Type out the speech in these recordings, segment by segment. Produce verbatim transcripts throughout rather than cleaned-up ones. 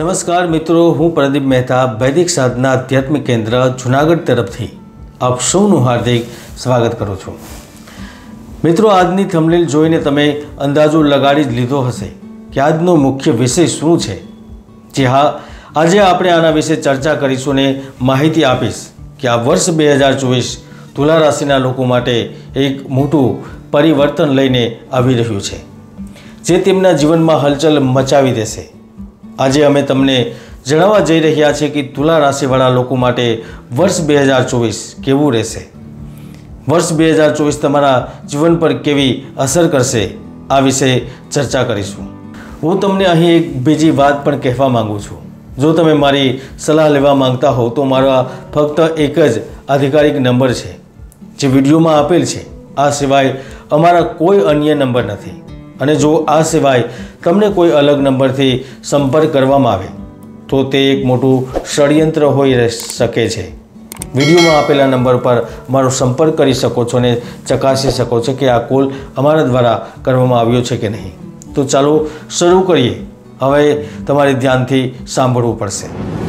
नमस्कार मित्रों, हूँ प्रदीप मेहता वैदिक साधना आध्यात्मिक केन्द्र जूनागढ़ तरफथी आप सौનું हार्दिक स्वागत करूँ छूँ। मित्रों, आजनी थंबनेल जोईने तमे अंदाजो लगाड़ी ज लीधो हशे कि आजनो मुख्य विषय शुं छे। जी हाँ, आज आपणे आना विषे चर्चा करीशुं ने माहिती आपीश कि आ वर्ष बे हज़ार चौबीस तुला राशिना लोको माटे एक मोटुं परिवर्तन लईने आवी रह्युं छे, जे तेमना जीवनमां हलचल मचावी देशे। आज अमे तमने जणाववा जई रह्या छे कि तुला राशिवाळा लोको माटे वर्ष बे हज़ार चौबीस केवुं रहेशे। वर्ष बे हज़ार चौबीस तमारा जीवन पर केवी असर करशे, आ विषे चर्चा करीशुं। हूँ तमने अहीं एक बीजी वात पण कहेवा मांगू छुं। जो तमे मारी सलाह लेवा मांगता हो तो मारा फक्त एक ज आधिकारिक नंबर छे जे विडियोमां आपेल छे। आ सिवाय अमारा कोई अन्य नंबर नथी। અને જો આ સિવાય તમને કોઈ અલગ નંબરથી સંપર્ક કરવામાં આવે તો તે એક મોટું ષડયંત્ર હોઈ શકે છે। વિડીયોમાં આપેલા નંબર પર મારો સંપર્ક કરી શકો છો અને ચકાસી શકો છો કે આ કોલ અમારા દ્વારા કરવામાં આવ્યો છે કે નહીં। તો ચાલો શરૂ કરીએ। હવે તમારે ધ્યાનથી સાંભળવું પડશે।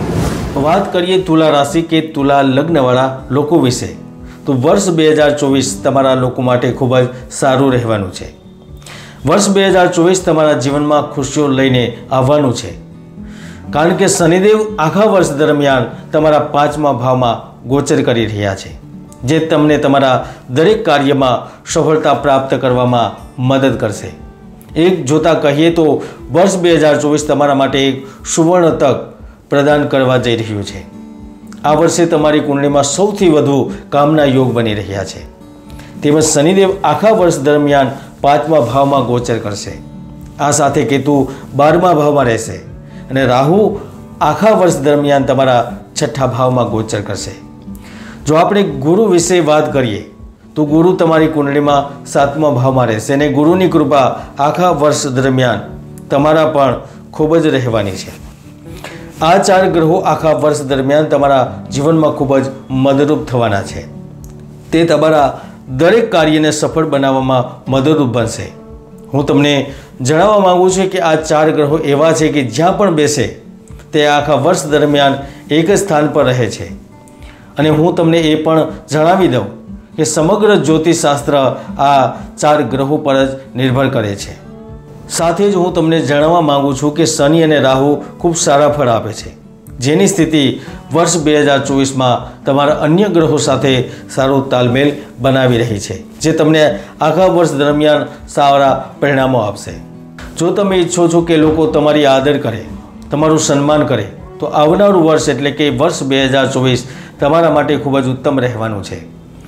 વાત કરીએ તુલા રાશિ કે તુલા લગ્નવાળા લોકો વિશે, તો વર્ષ બે હજાર ચોવીસ તમારા લોકો માટે ખૂબ જ સારું રહેવાનું છે। वर्ष बे हज़ार चौबीस तमारा जीवन में खुशियों लईने आववानुं छे, कारण के शनिदेव आखा वर्ष दरमियान तमारा पांचमा भाव में गोचर करी रह्या छे, जे तमने तमारा दरेक कार्य में सफलता प्राप्त करवामां मदद करशे। एक जोता कहीए तो वर्ष बे हज़ार चौबीस तमारा माटे एक सुवर्ण तक प्रदान करवा जई रह्युं छे। आ वर्षे तमारी कुंडली में सौथी वधु कामना योग बनी रह्या छे। तेमज शनिदेव आखा वर्ष दरमियान पांचमा भाव में गोचर करशे। आ साथे केतु बारमा भाव में रहेशे अने राहु आखा वर्ष दरमियान तमारा छठा भाव में गोचर करशे। जो आपणे गुरु विषे बात करिए तो गुरु तमारी कुंडली में सातमा भाव में रहेशे अने गुरुनी कृपा आखा वर्ष दरमियान तमारा पण खूब ज रहेवानी छे। आ चार ग्रहो आखा वर्ष दरमियान तमारा जीवन में खूब ज मददरूप थवाना छे। ते तमारा दरेक कार्यने सफल बनाववामां मददरूप बनशे। हूँ तमने जणाववा मांगू छुं कि आ चार ग्रहो एवा छे कि ज्यां पण बेसे ते आखा वर्ष दरमियान एक ज स्थान पर रहे छे। अने हूँ तमने ए पण जणावी दऊं कि समग्र ज्योतिषशास्त्र आ चार ग्रहो पर ज निर्भर करे छे। साथे ज हूँ तमने जणाववा मांगू छुं कि शनि अने राहु खूब सारा फळ आपे छे, जेनी स्थिति वर्ष बे हज़ार चौबीस में तमारा अन्य ग्रहों साथे सारो तालमेल बनावी रही है, जे तमने आखा वर्ष दरमियान सारा परिणामों आपशे। जो तमे इच्छो छो कि लोको तमारी आदर करे, तमारुं सन्मान करे, तो आवनारुं वर्ष एटले के वर्ष बे हज़ार चौबीस तमारा माटे खूब ज उत्तम रहेवानुं छे।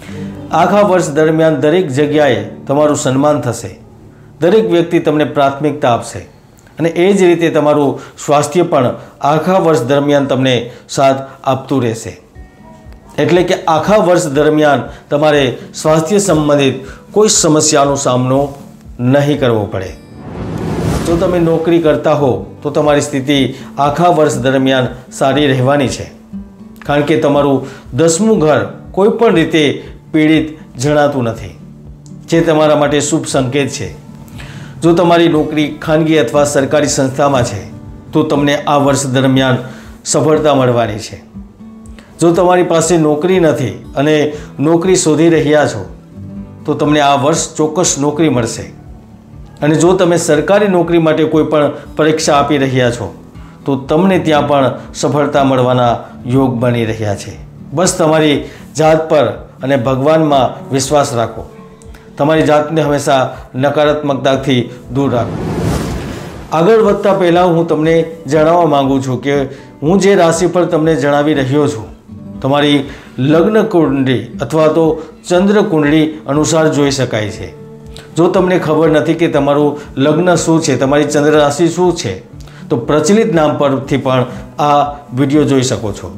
आखा वर्ष दरमियान दरेक जग्याए तमारुं सन्मान थशे, दरेक व्यक्ति तमने प्राथमिकता आपशे અને એ જ રીતે તમારું સ્વાસ્થ્ય પણ આખા વર્ષ દરમિયાન તમને સાથ આપતું રહેશે। એટલે કે આખા વર્ષ દરમિયાન તમારે સ્વાસ્થ્ય સંબંધિત કોઈ સમસ્યાનો સામનો નહીં કરવો પડે। જો તમે નોકરી કરતા હો તો તમારી સ્થિતિ આખા વર્ષ દરમિયાન સારી રહેવાની છે, કારણ કે તમારું દસમું ઘર કોઈ પણ રીતે પીડિત જણાતું નથી, જે તમારા માટે શુભ સંકેત છે। जो तमारी नौकरी खानगी अथवा सरकारी संस्था में है तो तमने आ वर्ष दरमियान सफलता मळवानी छे। जो तमारी पासे नौकरी नहीं अने नौकरी शोधी रह्या छो तो तमने आ वर्ष चोक्कस नौकरी मळशे। अने जो तमे सरकारी नौकरी माटे कोईपण परीक्षा आपी रह्या छो तो तमने त्यां पण सफलता मळवाना योग बनी रह्या छे। बस तमारी जात पर अने भगवान में विश्वास राखो। तमारी जातने हमेशा नकारात्मकताथी दूर राखो। आगळ वधता पहला हूँ तमने जणाववा मांगू छूं कि हूँ जे राशि पर तमने जणावी रह्यो छुं तमारी लग्न कुंडली अथवा तो चंद्र कुंडली अनुसार जोई शकाय छे। जो तमने खबर नथी कि तमारुं लग्न शुं छे, तमारी चंद्र राशि शुं छे, तो प्रचलित नाम परथी पण आ विडियो जोई शको छो।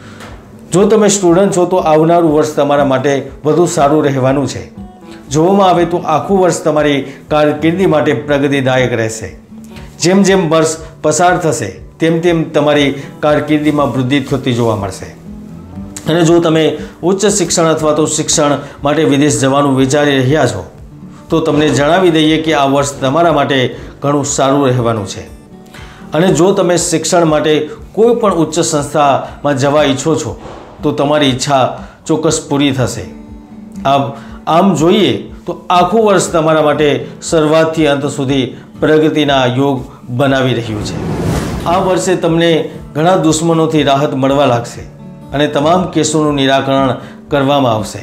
जो तमे स्टुडન્ટ छो तो आवनारुं वर्ष तमारा माटे वधु सारुं रहेवानुं छे। જોવામાં આવે તો આખું વર્ષ તમારી કારકિર્દી માટે પ્રગતિદાયક રહેશે। જેમ જેમ વર્ષ પસાર થશે તેમ તેમ તમારી કારકિર્દીમાં વૃદ્ધિ થતી જોવા મળશે। અને જો તમે ઉચ્ચ શિક્ષણ અથવા તો શિક્ષણ માટે વિદેશ જવાનું વિચારી રહ્યા છો તો તમને જણાવી દઈએ કે આ વર્ષ તમારા માટે ઘણું સારું રહેવાનું છે। અને જો તમે શિક્ષણ માટે કોઈ પણ ઉચ્ચ સંસ્થામાં જવા ઈચ્છો છો તો તમારી ઈચ્છા ચોક્કસ પૂરી થશે। આમ આમ જોઈએ તો આખું વર્ષ તમારા માટે શરૂઆતથી અંત સુધી પ્રગતિના યોગ બનાવી રહ્યું છે। આ વર્ષે તમને ઘણા દુશ્મનોથી રાહત મળવા લાગશે અને તમામ કેસોનું નિરાકરણ કરવામાં આવશે।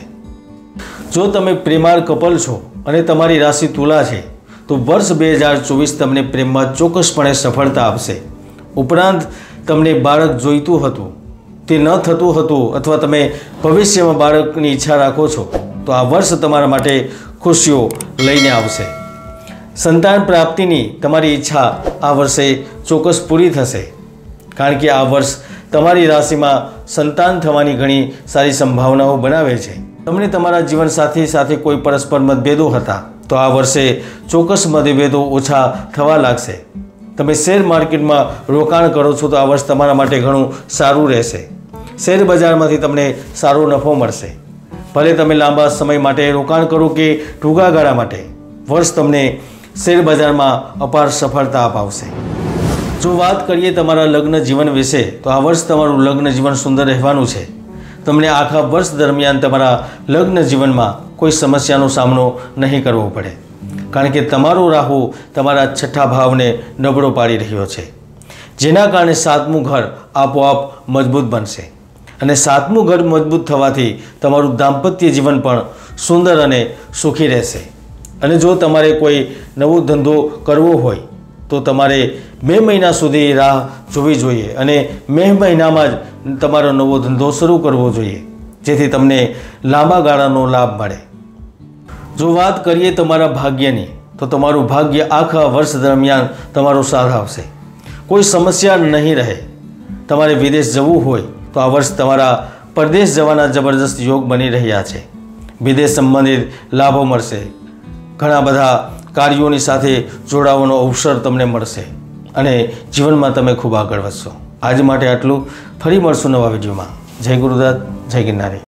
જો તમે પ્રેમાળ કપલ છો અને તમારી રાશિ તુલા છે તો વર્ષ બે હજાર ચોવીસ તમને પ્રેમમાં ચોક્કસપણે સફળતા આપશે। ઉપરાંત તમને બાળક જોઈતું હતું, તે ન થતું હતું અથવા તમે ભવિષ્યમાં બાળકની ઈચ્છા રાખો છો તો આ વર્ષ તમારા માટે ખુશીઓ લઈને આવશે। સંતાન પ્રાપ્તિની તમારી ઈચ્છા આ વર્ષે ચોક્કસ પૂરી થશે, કારણ કે આ વર્ષ તમારી રાશિમાં સંતાન થવાની ઘણી સારી સંભાવનાઓ બનાવે છે। તમને તમારા જીવનસાથી સાથે કોઈ પરસ્પર મતભેદો હતા તો આ વર્ષે ચોક્કસ મતભેદો ઓછા થવા લાગશે। તમે શેર માર્કેટમાં રોકાણ કરો છો તો આ વર્ષ તમારા માટે ઘણું સારું રહેશે। શેર બજારમાંથી તમને સારો નફો મળશે। ભલે તમે લાંબા સમય માટે રોકાણ કરો કે ટૂંકા ગાળા માટે, વર્ષ તમને શેર બજારમાં અપાર સફળતા અપાવશે। જો વાત કરીએ તમારા લગ્ન જીવન વિશે તો આ વર્ષ તમારું લગ્ન જીવન સુંદર રહેવાનું છે। તમને આખા વર્ષ દરમિયાન તમારા લગ્ન જીવનમાં કોઈ સમસ્યાનો સામનો નહીં કરવો પડે, કારણ કે તમારો રાહુ તમારા છઠ્ઠા ભાવને નબળો પાડી રહ્યો છે, જેના કારણે સાતમું ઘર આપોઆપ મજબૂત બનશે અને સાતમું ઘર મજબૂત થવાથી તમારું દાંપત્ય જીવન પણ સુંદર અને સુખી રહેશે। અને જો તમારે કોઈ નવો ધંધો કરવો હોય તો તમારે બે મહિના સુધી રાહ જોવી જોઈએ અને મે મહિનામાં જ તમારો નવો ધંધો શરૂ કરવો જોઈએ, જેથી તમને લાંબા ગાળાનો લાભ મળે। જો વાત કરીએ તમારા ભાગ્યની તો તમારું ભાગ્ય આખા વર્ષ દરમિયાન તમારો સાથ આવશે, કોઈ સમસ્યા નહીં રહે। તમારે વિદેશ જવું હોય તો આ વર્ષ તમારા પરદેશ જવાના જબરદસ્ત યોગ બની રહ્યા છે। વિદેશ સંબંધિત લાભો મળશે, ઘણા બધા કાર્યોની સાથે જોડાવાનો અવસર તમને મળશે અને જીવનમાં તમે ખૂબ આગળ વધશો। આજ માટે આટલું, ફરી મળશું નવા વિડીયોમાં। જય ગુરુદત્ત, જય ગિરનારી।